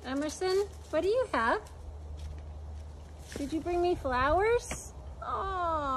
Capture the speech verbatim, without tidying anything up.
Emerson, what do you have? Did you bring me flowers? Oh.